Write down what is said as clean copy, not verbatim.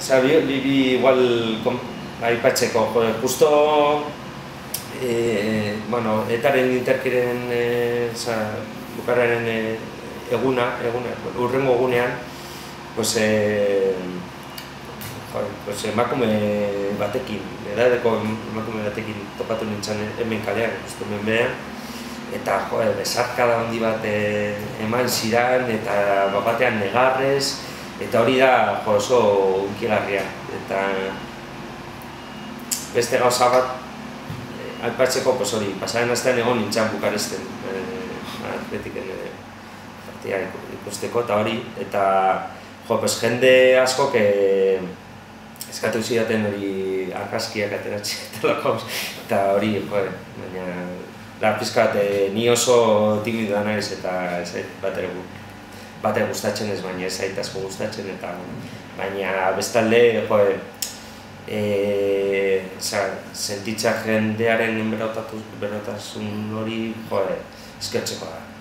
igual aipatzeko, justo etaren interkiren bukararen urrengo egunean, emakume batekin, edadeko emakume batekin topatu nintzen hemen kalean, hemen behean, eta besarkada handi bat eman zidan, eta batean negarrez, eta hori da oso hunkigarria. Eta beste gauza bat, aipatzeko, hori, pasaren astean egon nintzen Bukaresten, atletiken partia ikusteko, eta hori, eta jende askok eskatu zidaten hori argazkiak ateratzea eta hori, baina pizka bat ni oso timidoa naiz eta ez zait batere gustatzen ez, baina ez zait asko gustatzen, eta baina bestalde sentitza jendearen berotasun hori eskertzekoa da.